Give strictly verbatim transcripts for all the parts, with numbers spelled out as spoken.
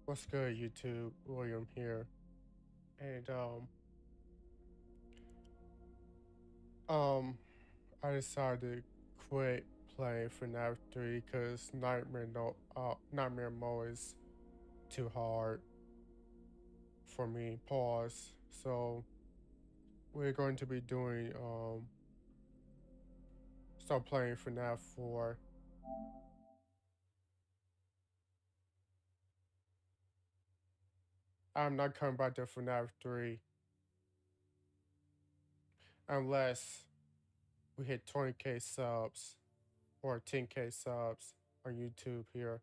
What's good, YouTube? William here, and um, um, I decided to quit playing FNAF three because Nightmare no, uh, Nightmare Mode is too hard for me. Pause. So we're going to be doing um, start playing FNAF four. I'm not coming back to FNAF three unless we hit twenty K subs or ten K subs on YouTube here.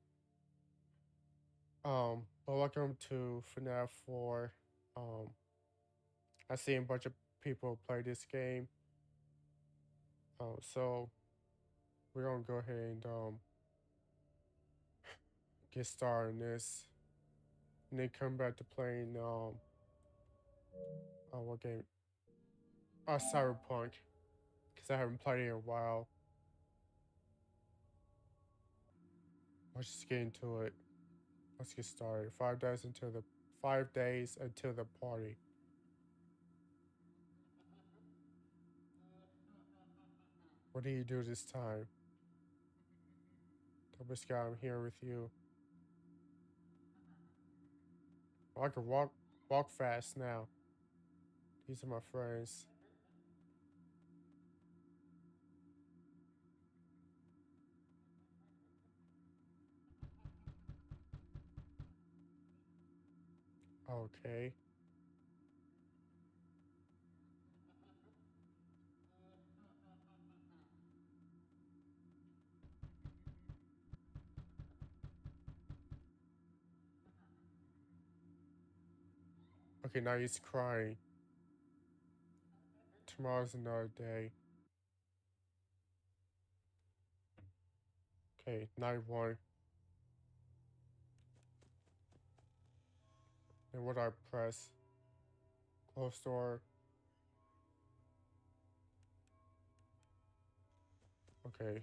Um, but welcome to FNAF four. Um, I seen a bunch of people play this game. Um, so we're gonna go ahead and um get started on this, and then come back to playing um uh, what game? Uh, Cyberpunk, because I haven't played it in a while. Let's just get into it. Let's get started. Five days until the five days until the party. What do you do this time? Double Sky, I'm here with you. Oh, I can walk walk fast now. These are my friends. Okay. Okay, now he's crying. Tomorrow's another day. Okay, night one. And what I press? Close door. Okay.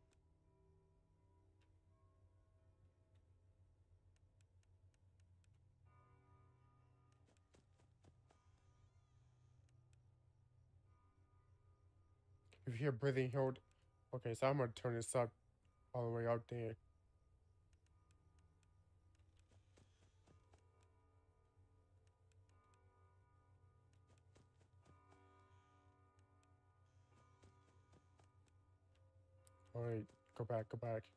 If you hear breathing, hold. Okay, so I'm gonna turn this up all the way out there. Alright, go back, go back.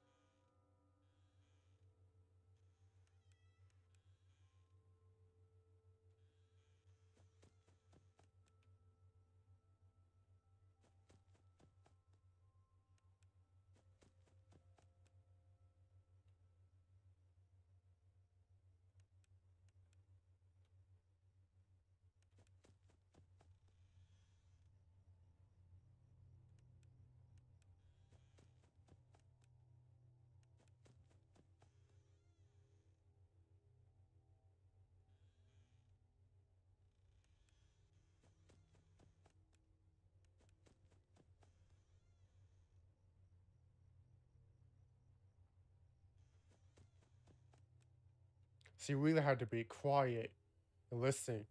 So you really have to be quiet and listen.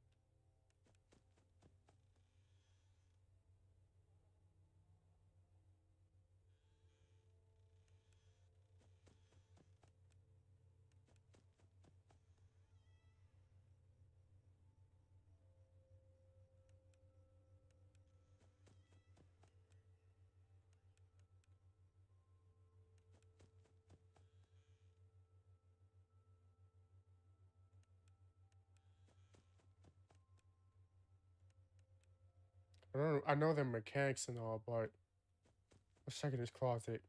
I don't know, I know the mechanics and all, but let's check in this closet.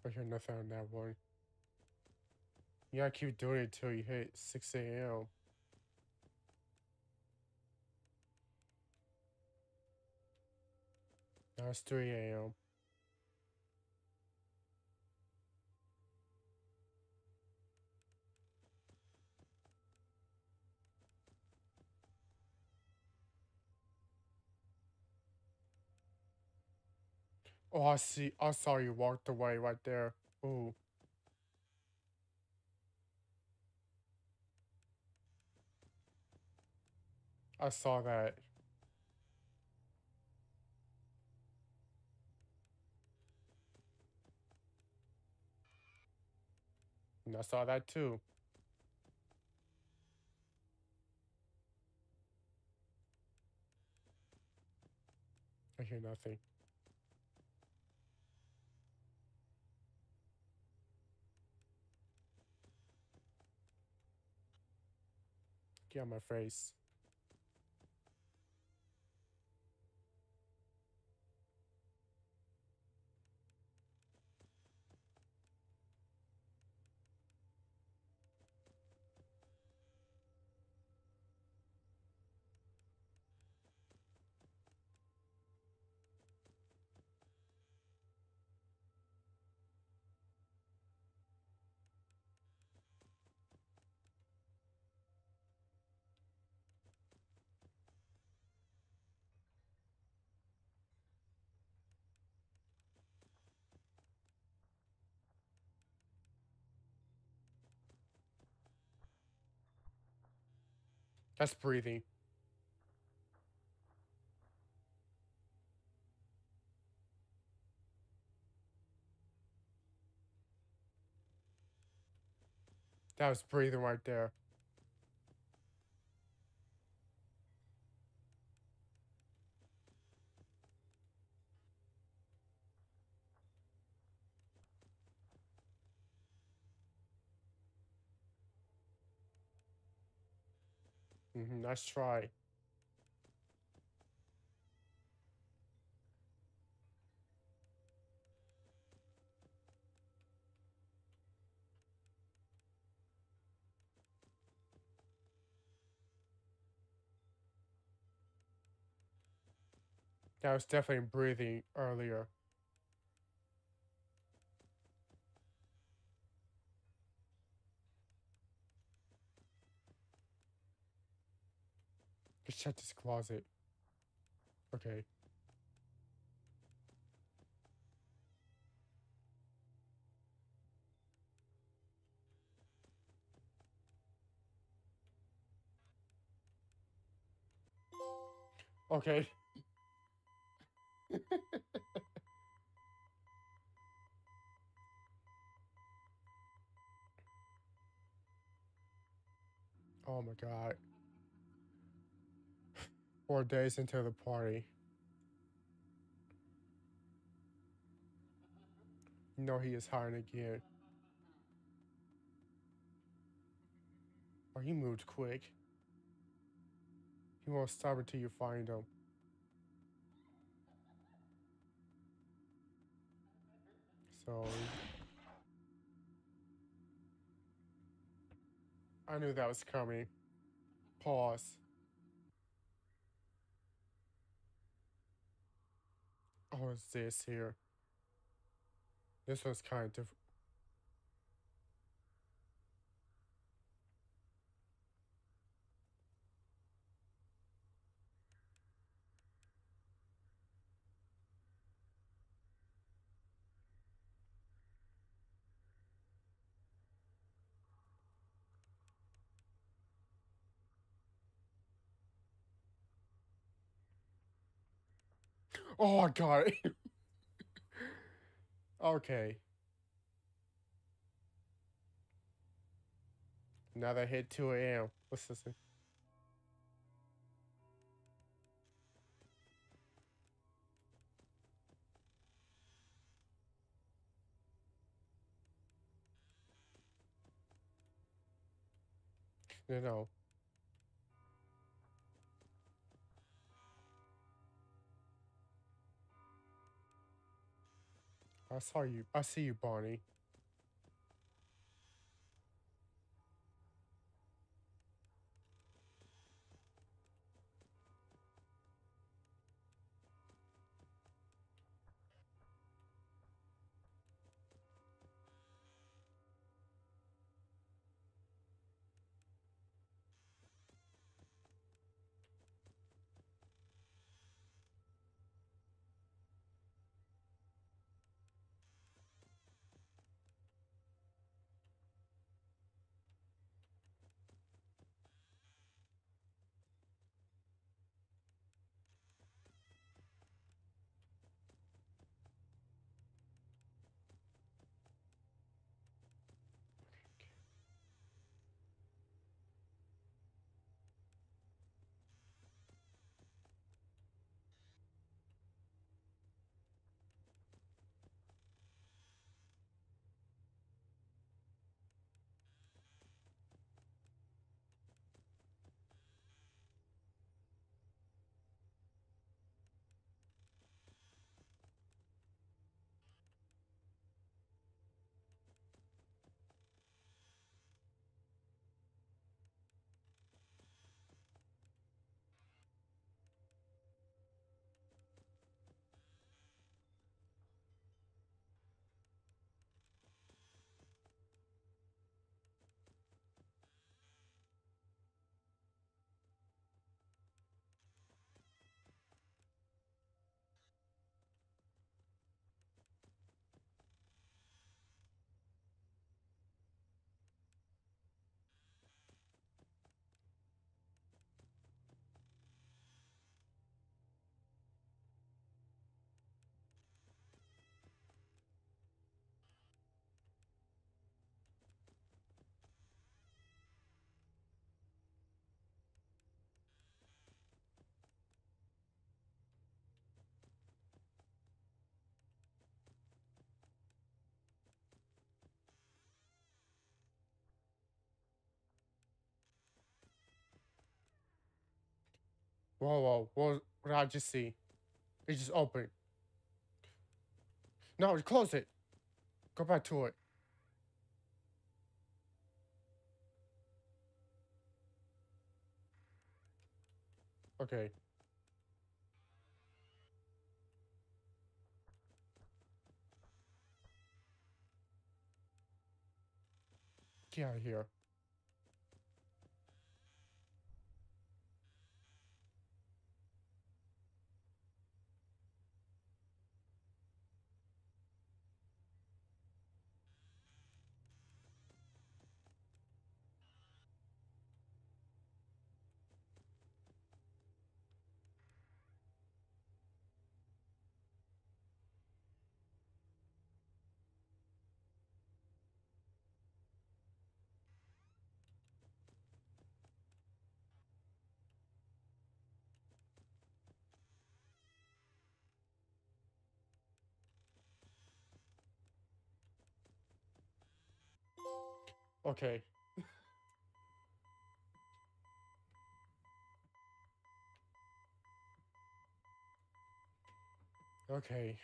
I hear nothing on that one. You gotta keep doing it till you hit six A M Now it's three A M Oh, I see. I saw you walked away right there. Ooh, I saw that. And I saw that too. I hear nothing. Get out my face. That's breathing. That was breathing right there. Mm-hmm, nice try. That was definitely breathing earlier. Just check this closet. Okay. Okay. Oh my god. Four days into the party. You know he is hiding again. Oh, he moved quick. He won't stop until you find him. So I knew that was coming. Pause. Oh, it's this here. This one's kind of different. Oh, I got it. Okay. Now that hit two A M Let's listen. No, no. I saw you. I see you, Barney. Whoa, whoa, what, what did I just see? It just opened. No, close it. Go back to it. Okay. Get out of here. Okay. Okay.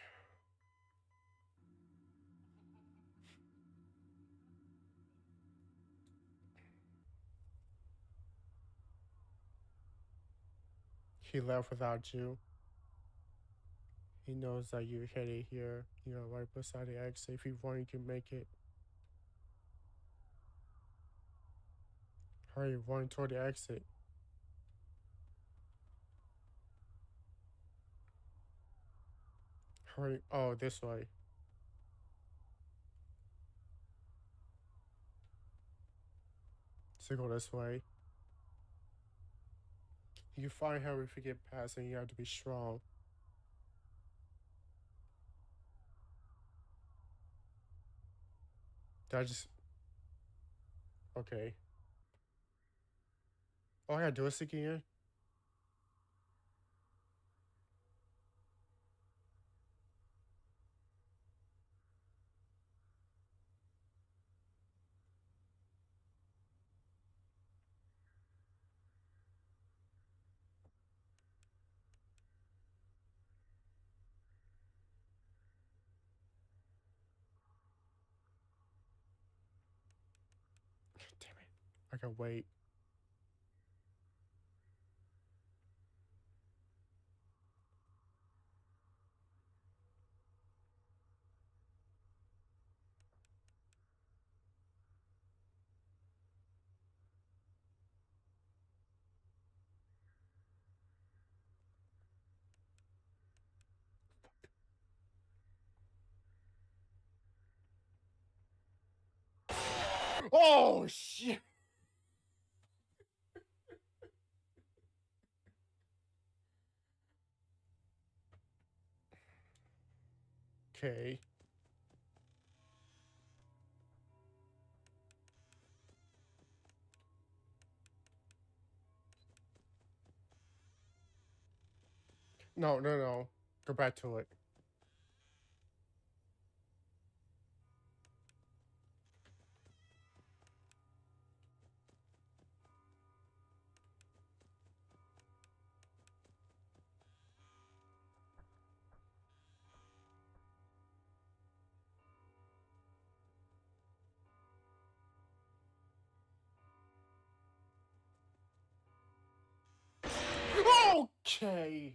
He left without you. He knows that you're headed here. You know, right beside the exit. If you want, you can make it. Hurry, run toward the exit. Hurry. Oh, this way. So go this way. You can find her if you get past, and you have to be strong. Did I just. Okay. Oh, I gotta do this again? I can wait. Oh shit. Okay. No, no, no. Go back to it. Okay.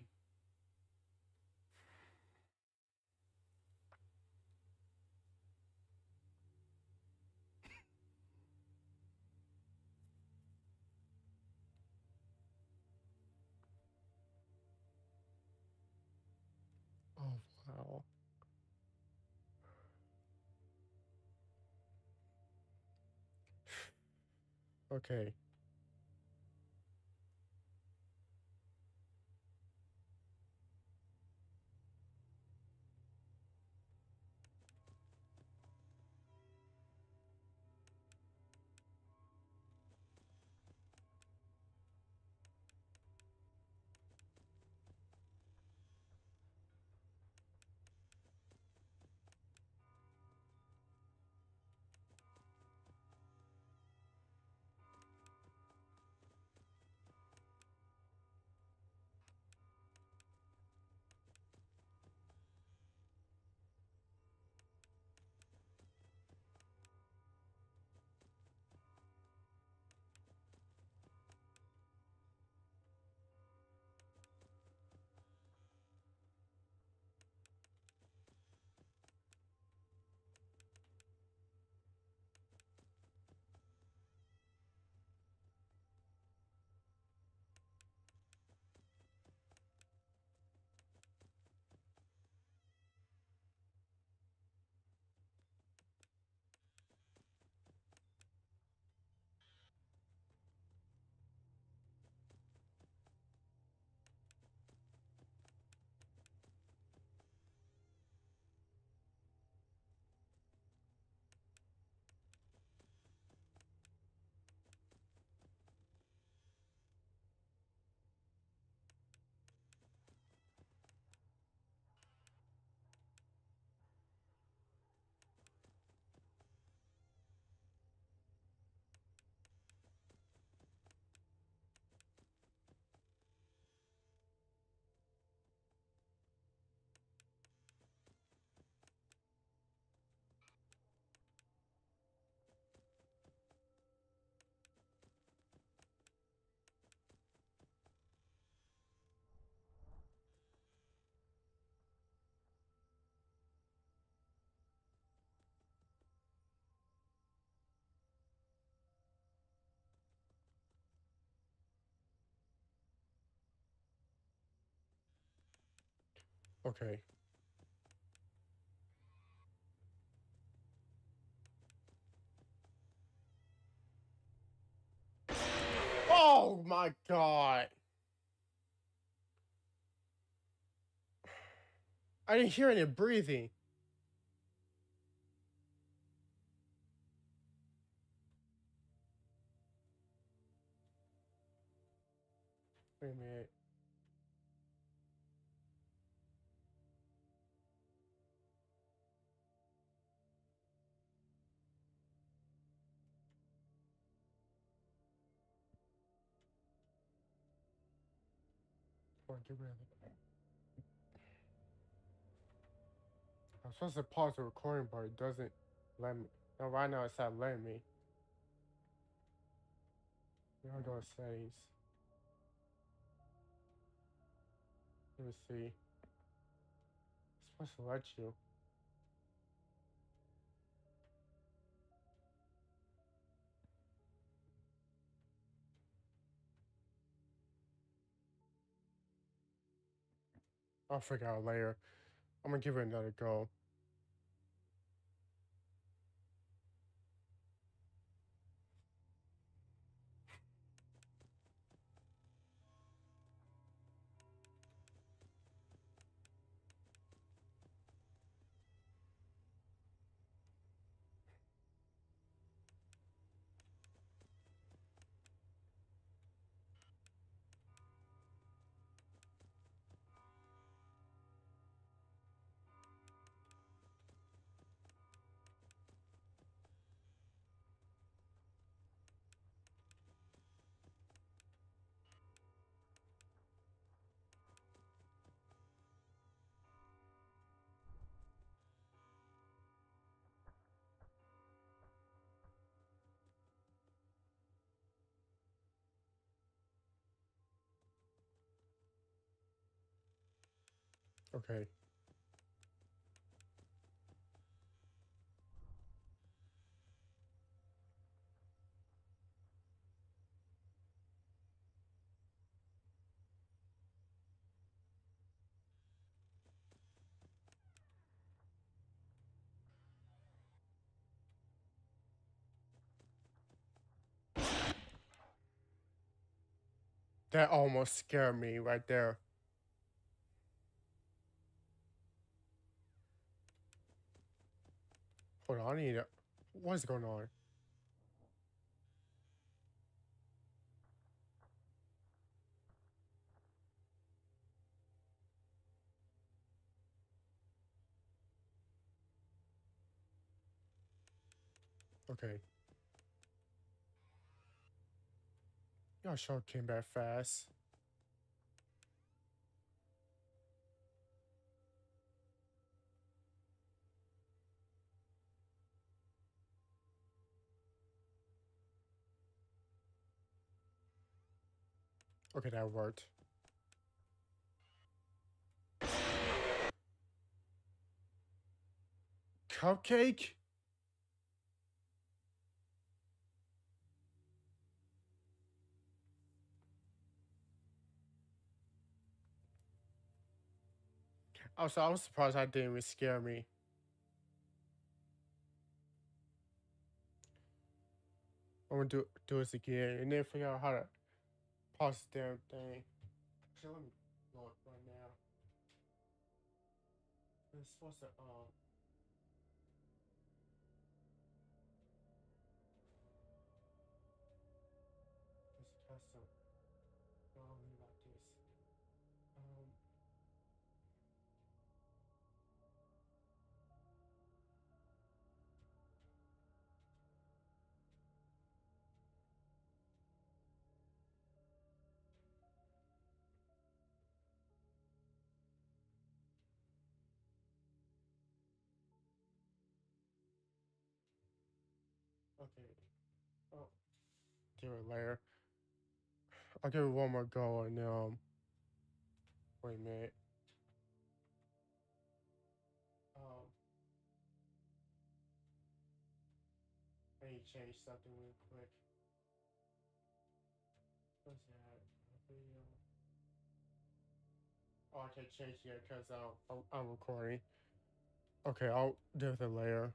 Oh wow. Okay. Okay. Oh my god. I didn't hear any breathing. Wait a minute. Oh, get rid of it. I'm supposed to pause the recording, but it doesn't let me. No, right now it's not letting me. Now go to settings. Let me see. It's supposed to let you. I'll figure out later. I'm gonna give it another go. Okay. That almost scared me right there. Hold on, I need to. What's going on? Okay. Y'all sure came back fast. Okay, that worked. Cupcake? Also, I was surprised that didn't even scare me. I'm gonna do do this again and then figure out how to pause the damn thing. Actually, let me look right now. It's supposed to um. It's custom. No, I don't mean like this. Um. Okay. Oh, do it later. I'll give it one more go and um. Wait a minute. Um. I need to change something real quick. What's that? Video. Oh, I can't change yet because um, I'm, I'm recording. Okay, I'll do it later.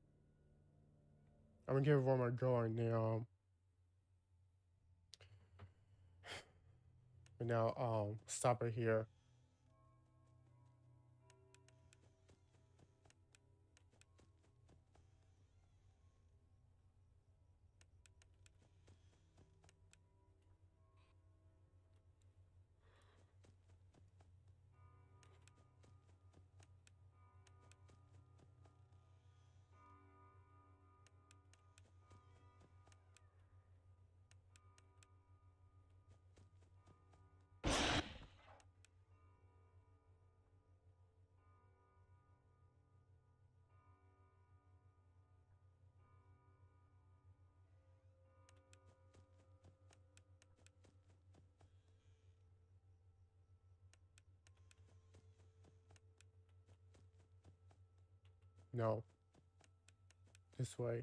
I'm gonna give it one more go and then um. And now um stop it here. No, this way.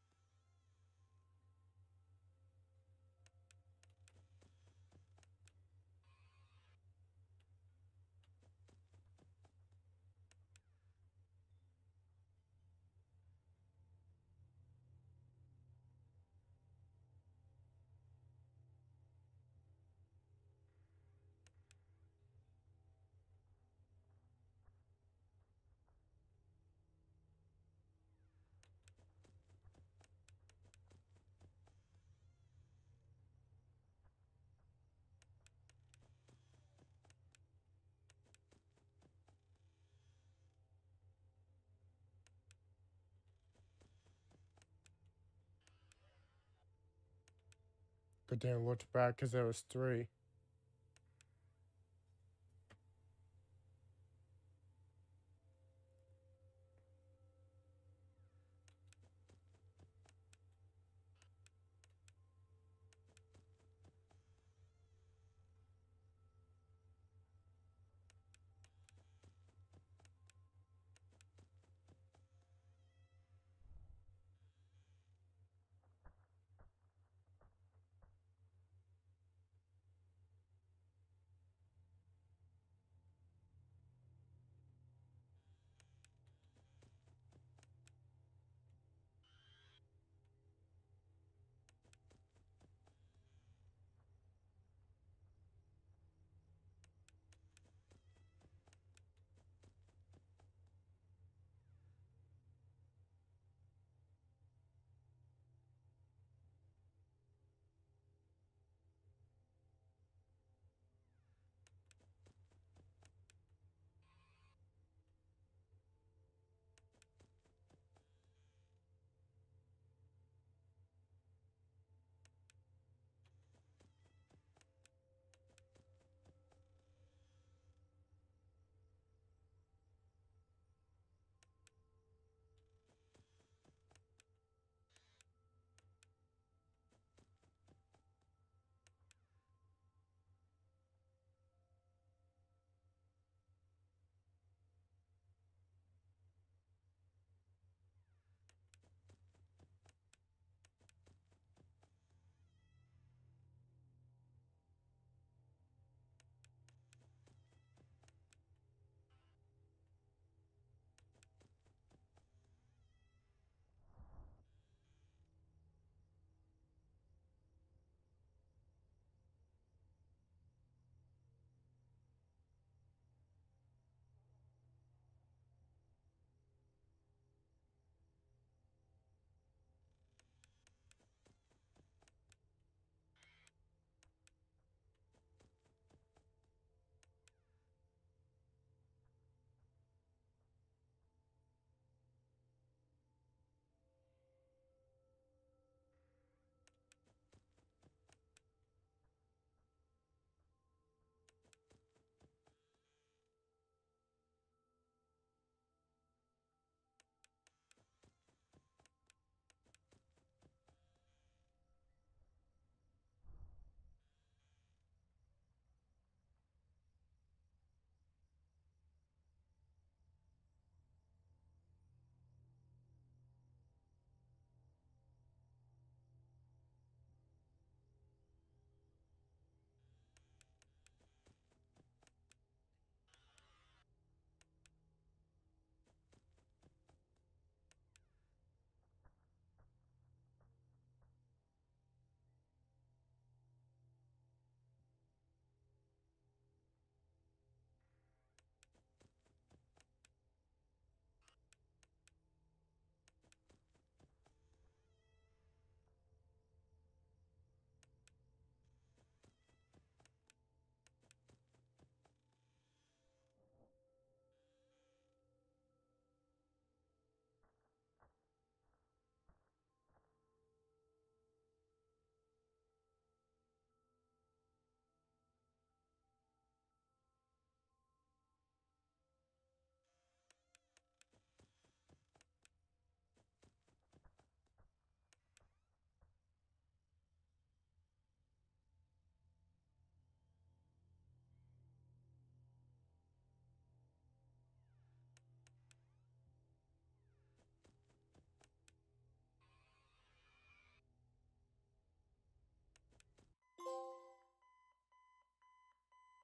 But then looked back because there was three.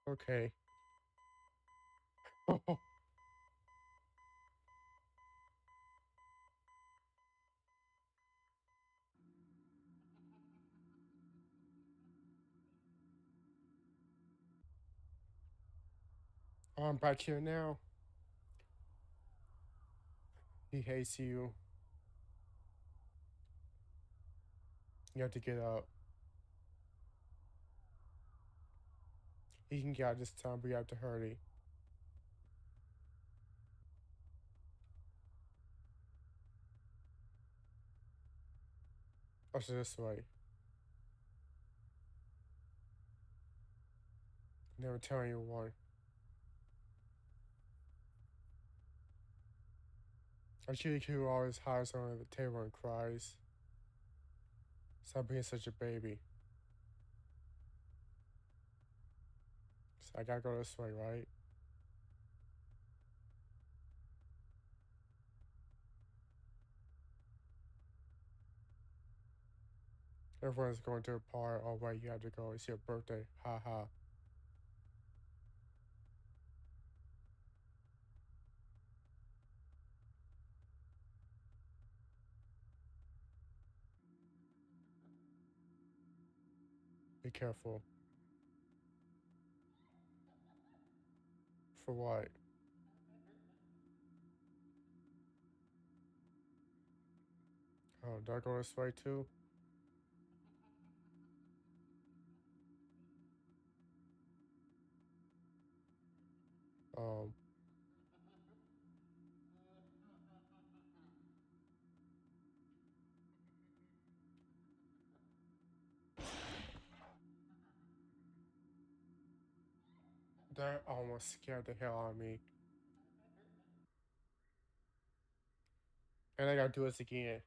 Okay. I'm back here now. He hates you. You have to get up. He can get out this time, but you have to hurry. Oh, so this way. Never tell anyone. A kitty who always hides under the table and cries. Stop being such a baby. So I gotta go this way, right? Everyone's going to a party. Oh, wait, you have to go. It's your birthday. Ha ha. Be careful. For what? Oh, do I go this way too? Um, that almost scared the hell out of me. And I gotta do this again.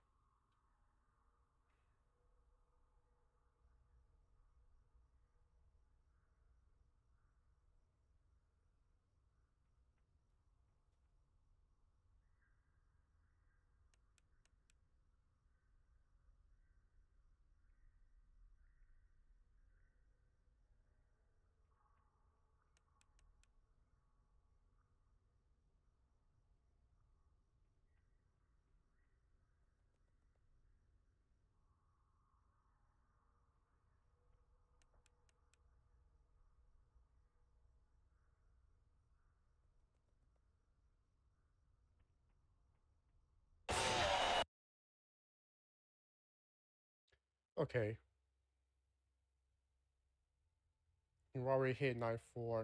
Okay. You already hit night four.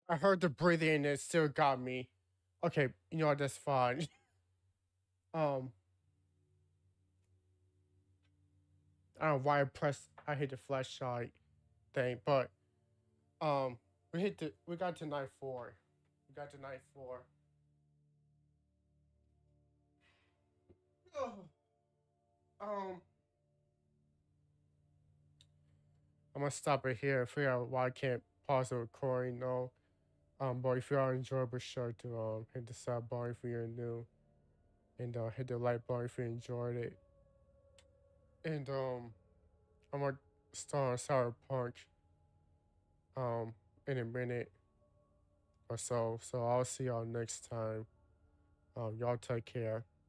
I heard the breathing and it still got me. Okay, you know what? That's fine. um, I don't know why I pressed. I hit the flashlight thing, but um, we hit the. We got to night four. We got to night four. Ugh. Um, I'm gonna stop it here. Figure out why I can't pause the recording. No. Um, but if you are enjoying, be sure to um hit the sub button if you're new, and uh, hit the like button if you enjoyed it. And um, I'm gonna start on Cyberpunk um in a minute or so. So I'll see y'all next time. Um, y'all take care.